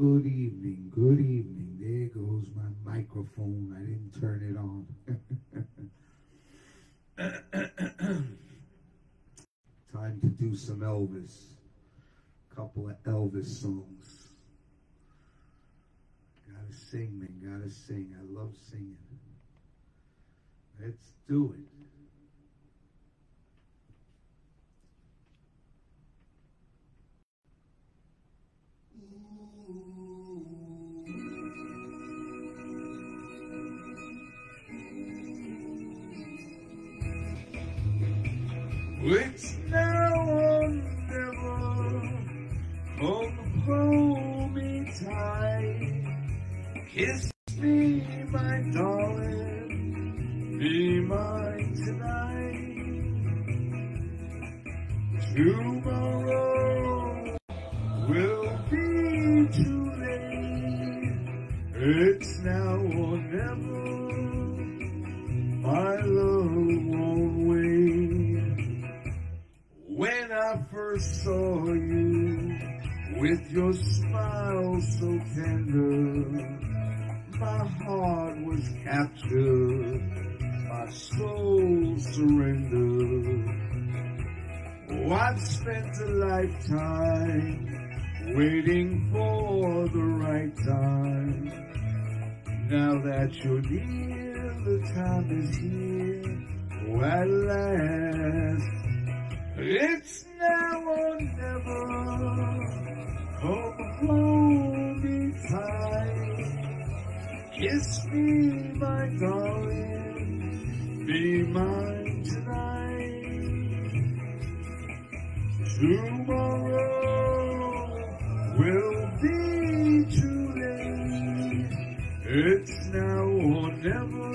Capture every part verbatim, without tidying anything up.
good evening, good evening. There goes my microphone. I didn't turn it on. Time to do some Elvis. A couple of Elvis songs. Gotta sing, man, gotta sing. I love singing. Let's do it. It's now or never. Come hold me tight. Kiss me, my darling. Be mine tonight. Tomorrow will be too late. It's now or never. My love won't wait. When I first saw you, with your smile so tender, my heart was captured, my soul surrendered. Oh, I've spent a lifetime waiting for the right time. Now that you're near, the time is here. Oh, at last. It's now or never. Come hold me tight. Kiss me, my darling. Be mine tonight. Tomorrow will be too late. It's now or never.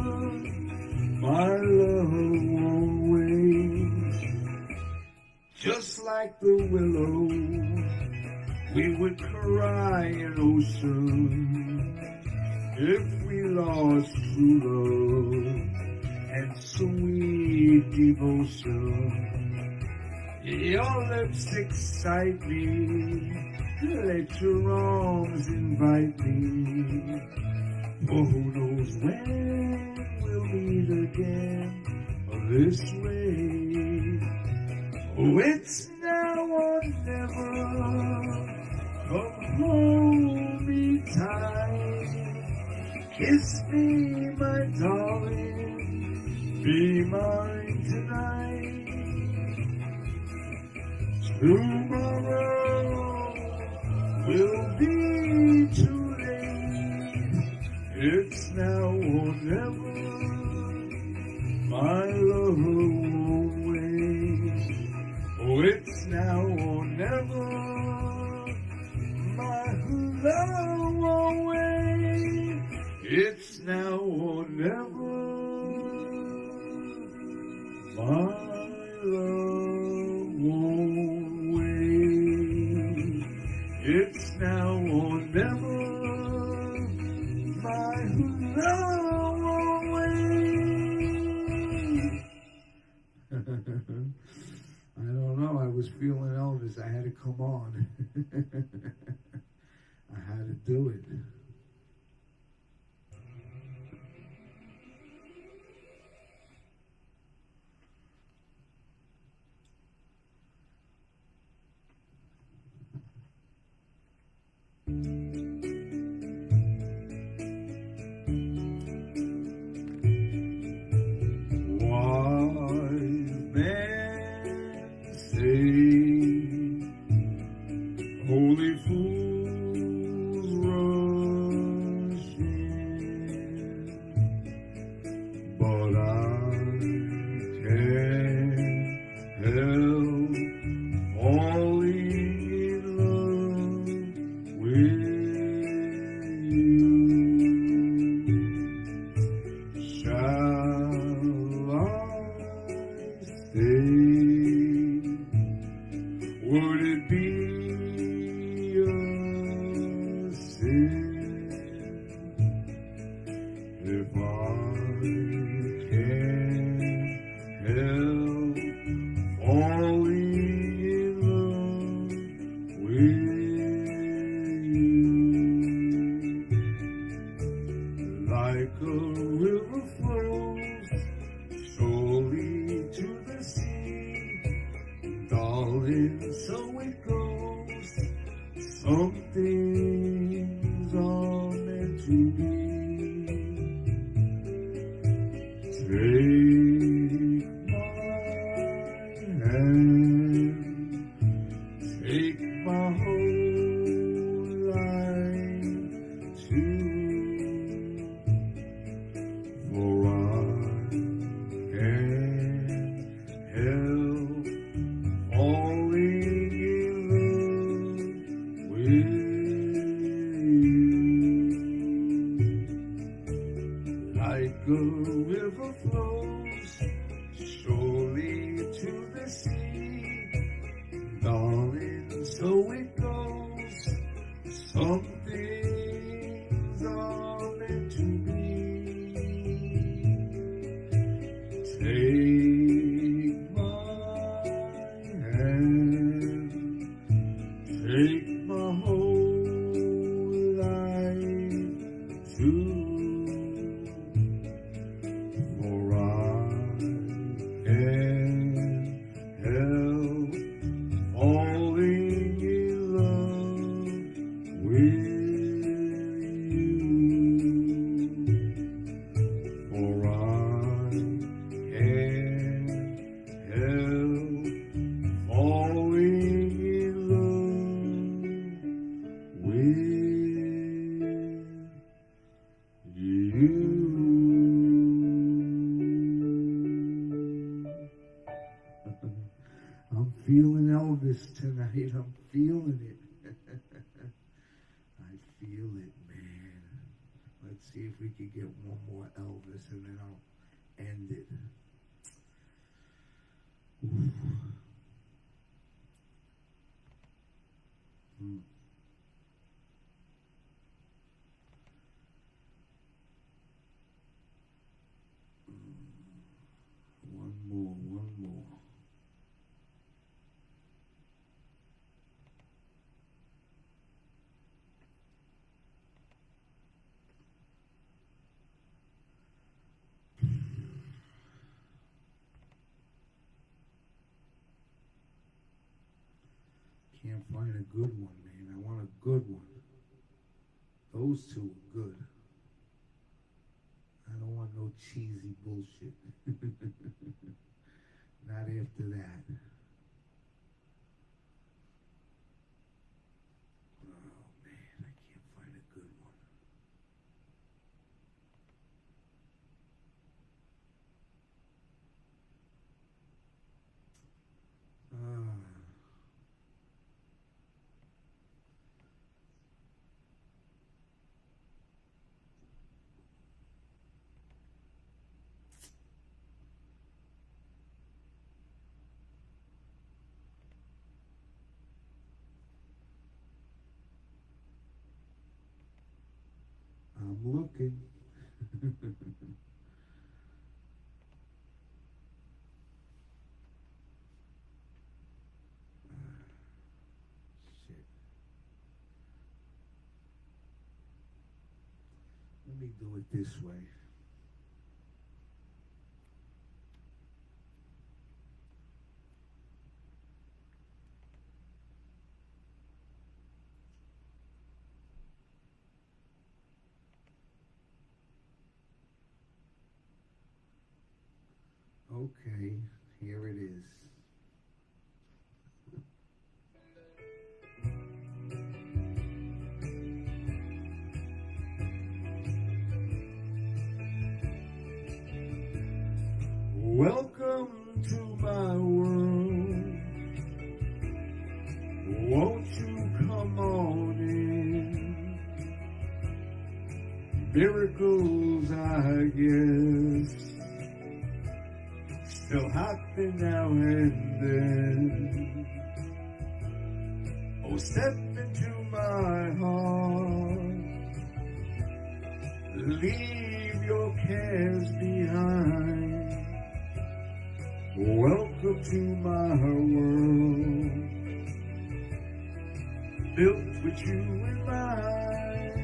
My love won't wait. Just like the willow, we would cry an ocean if we lost true love and sweet devotion. Your lips excite me, let your arms invite me. For who knows when we'll meet again this way. Oh, it's now or never. Come hold me tight. Kiss me, my darling. Be mine tonight. Tomorrow will be too late. It's now or never. My love won't wait. Oh, it's now or never. My love won't wait. It's now or never. My love won't wait. It's now or never. My love won't wait. I don't know, I was feeling Elvis. I had to come on. I had to do it. Holy fools rush in, but I can't help falling in love with you. Shall I stay? Would it be if I can't help falling in love with you? Darling, so it goes. Some things are meant to be. Take my hand, take my whole life too, for I can't help falling in love with you. Like a river flows surely to the sea, darling, so it goes. Some things are meant to be. Take my hand, take my whole life too, for I can't help falling in love with you, for I can't help falling in love with you. I'm feeling Elvis tonight. I'm feeling it. I feel it, man. Let's see if we can get one more Elvis and then I'll end it. Oof. Mm. One more, one more. Can't find a good one, man. I want a good one. Those two are good. I don't want no cheesy bullshit. Not after that. Oh, man, I can't find a good one. Ah. I'm looking. Shit. Let me do it this way. Okay, here it is. Welcome to my world. Won't you come on in? Miracles, I guess, still happen now and then. Oh, step into my heart. Leave your cares behind. Welcome to my world, built with you in mind.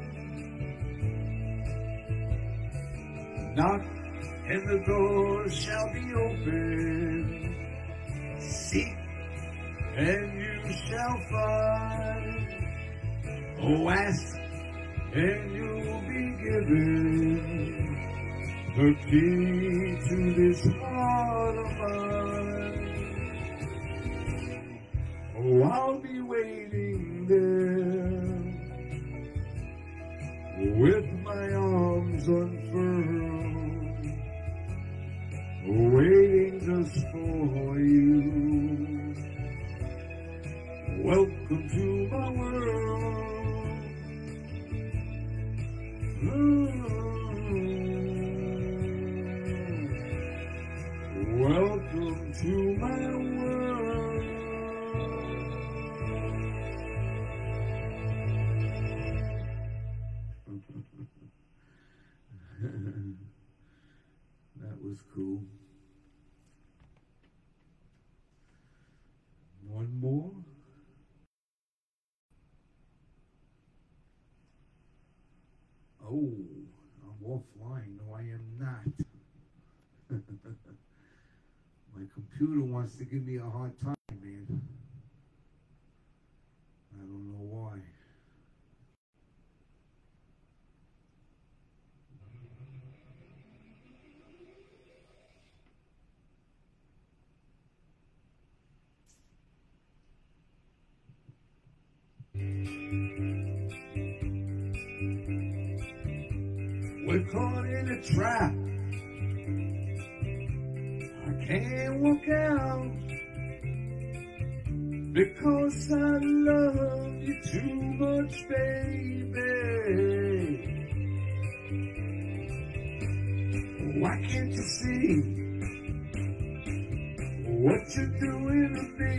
Knock and the door shall be open. Seek and you shall find. Oh, ask, and you'll be given the key to this heart of mine. Oh, I'll be waiting there with my arms unfurled, waiting just for you. Welcome to my world. Mm-hmm. Welcome to my world. That was cool. One more. Oh, I'm offline. No, I am not. My computer wants to give me a hard time, man. I don't know why. We're caught in a trap. I can't walk out because I love you too much, baby. Why can't you see what you're doing to me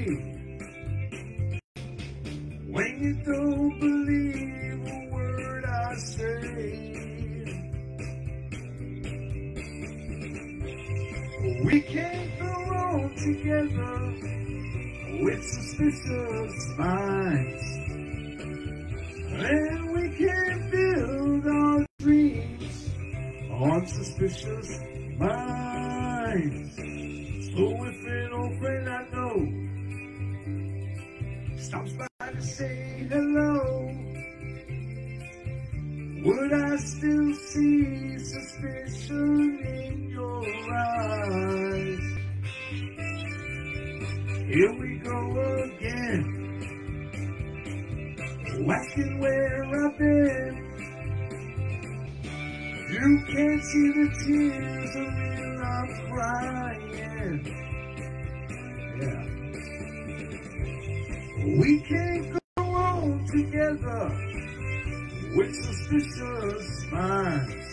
when you don't believe a word I say? We can't go on together with suspicious minds, and we can't build our dreams on suspicious minds. So if an old friend I know stops by to say hello, would I still see suspicion in your eyes? Here we go again, asking where I've been. You can't see the tears of real I'm crying. Yeah. We can't go on together with suspicious minds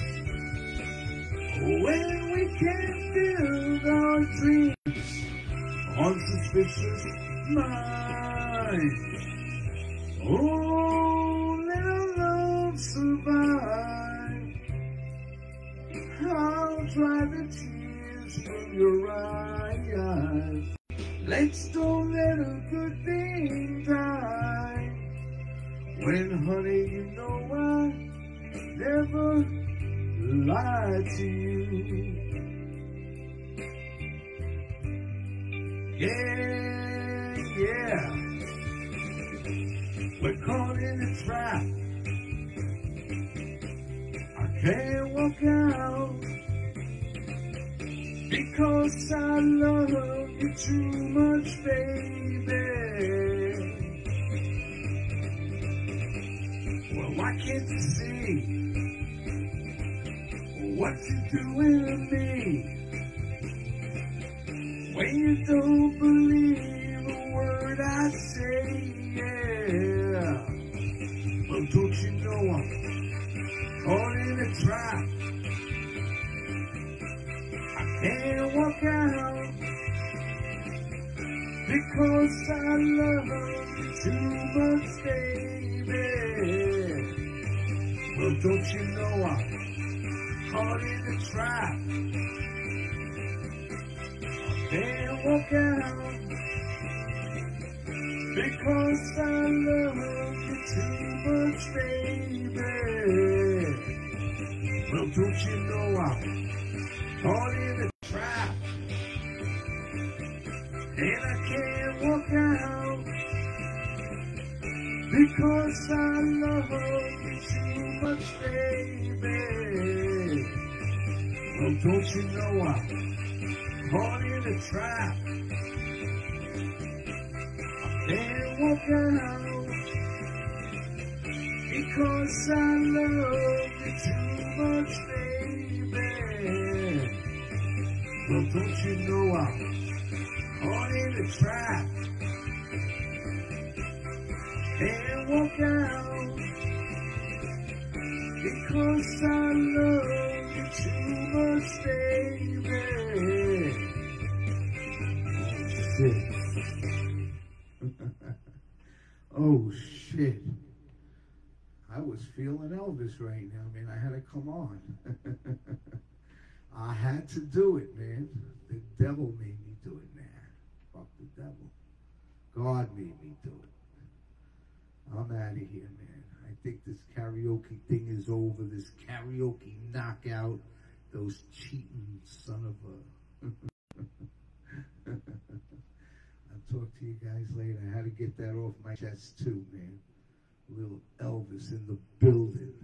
when we can't build our dreams on suspicious minds. Oh, let our love survive. I'll dry the tears from your eyes. Let's don't let a good thing die. When, honey, you know I never lied to you. Yeah, yeah. We're caught in a trap. I can't walk out because I love you too much, baby. Well, why can't you see what you're doing to me when you don't believe a word I say? Yeah. Well, don't you know I'm caught in a trap? I can't walk out because I love you too much, baby. Well, don't you know I'm caught in a trap? I can't walk out because I love you too much, baby. Well, don't you know I'm caught in a trap, and I can't walk out Because I love you too much, baby. Oh, don't you know I'm caught in a trap? I can't walk out because I love you too much, baby. Well, don't you know I'm caught in a trap? Can't walk out because I love you too much, baby. Oh, shit. Oh, shit. I was feeling Elvis right now, man. I had to come on. I had to do it, man. The devil made me do it, man. Fuck the devil. God made me do it. I'm out of here, man. I think this karaoke thing is over. This karaoke knockout. Those cheating son of a... I'll talk to you guys later. I had to get that off my chest too, man. Little Elvis in the building.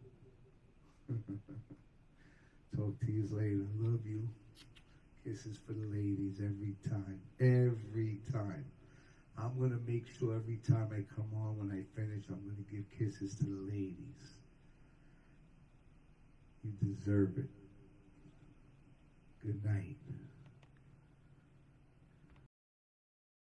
Talk to you later. Love you. Kisses for the ladies every time. Every time. I'm going to make sure every time I come on, when I finish, I'm going to give kisses to the ladies. You deserve it. Good night.